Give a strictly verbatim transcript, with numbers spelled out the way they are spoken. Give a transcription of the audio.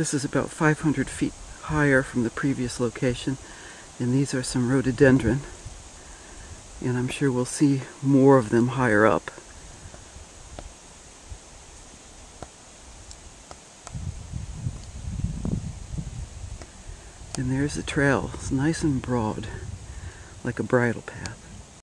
This is about five hundred feet higher from the previous location, and these are some rhododendron, and I'm sure we'll see more of them higher up. And there's the trail. It's nice and broad, like a bridle path.